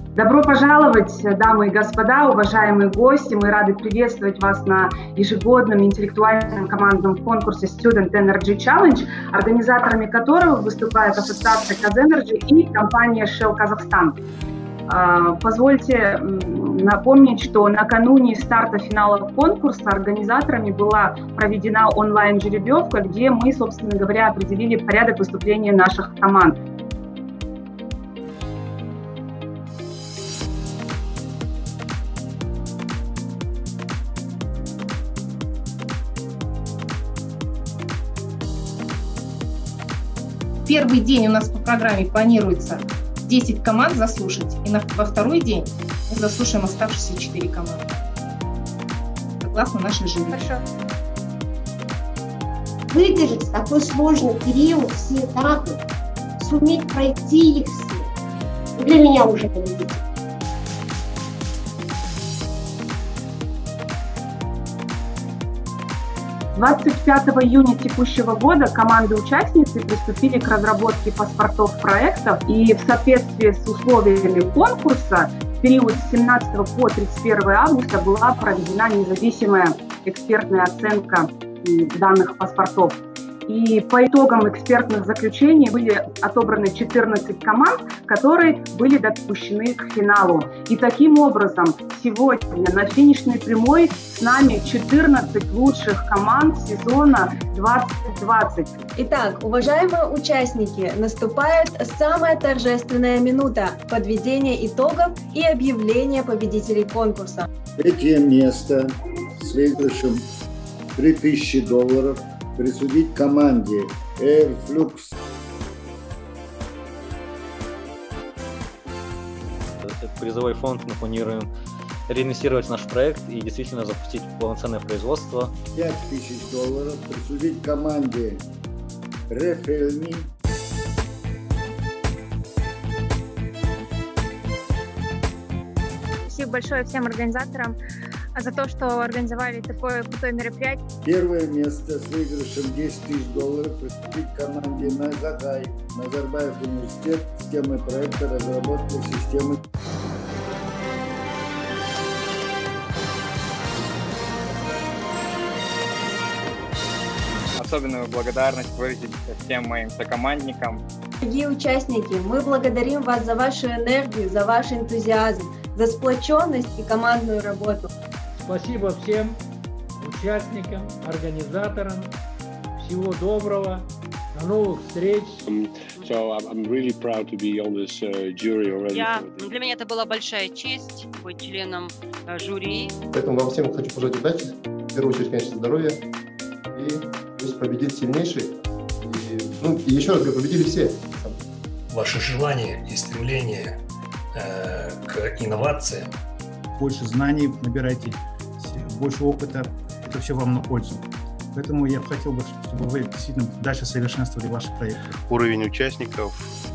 Добро пожаловать, дамы и господа, уважаемые гости. Мы рады приветствовать вас на ежегодном интеллектуальном командном конкурсе Student Energy Challenge, организаторами которого выступает Ассоциация Казэнерджи и компания Shell Казахстан. Позвольте напомнить, что накануне старта финала конкурса организаторами была проведена онлайн-жеребьевка, где мы, собственно говоря, определили порядок выступления наших команд. Первый день у нас по программе планируется 10 команд заслушать, и во второй день мы заслушаем оставшиеся 4 команды. Согласно нашей жюри. Хорошо. Выдержать такой сложный период, все этапы, суметь пройти их все, для меня уже победитель. 25 июня текущего года команды-участницы приступили к разработке паспортов проектов, и в соответствии с условиями конкурса в период с 17 по 31 августа была проведена независимая экспертная оценка данных паспортов. И по итогам экспертных заключений были отобраны 14 команд, которые были допущены к финалу. И таким образом сегодня на финишной прямой с нами 14 лучших команд сезона 2020. Итак, уважаемые участники, наступает самая торжественная минута подведения итогов и объявления победителей конкурса. Третье место с выигрышем $3000 присудить команде Airflux. Этот призовой фонд мы планируем реинвестировать в наш проект и действительно запустить полноценное производство. $5000 присудить команде Refilme. Спасибо большое всем организаторам за то, что организовали такое крутое мероприятие. Первое место с выигрышем $10 000 присудить команде Назарбаев университет с темой проекта разработки системы. Особенную благодарность выразить всем моим сокомандникам. Дорогие участники, мы благодарим вас за вашу энергию, за ваш энтузиазм, за сплоченность и командную работу. Спасибо всем участникам, организаторам. Всего доброго. До новых встреч. Для меня это была большая честь быть членом жюри. Поэтому вам всем хочу пожелать удачи. В первую очередь, конечно, здоровья. И пусть победит сильнейший. И еще раз говорю, победили все. Ваше желание и стремление к инновациям. Больше знаний набирайте, больше опыта. Это все вам на пользу. Поэтому я хотел бы, чтобы вы действительно дальше совершенствовали ваши проекты. Уровень участников,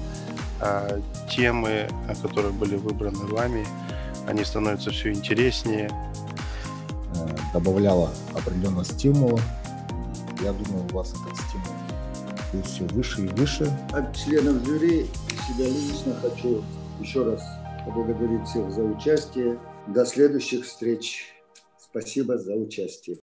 темы, которые были выбраны вами, они становятся все интереснее. Добавляла определенного стимула. Я думаю, у вас этот стимул будет все выше и выше. От членов жюри себя лично хочу еще раз поблагодарить всех за участие. До следующих встреч. Спасибо за участие.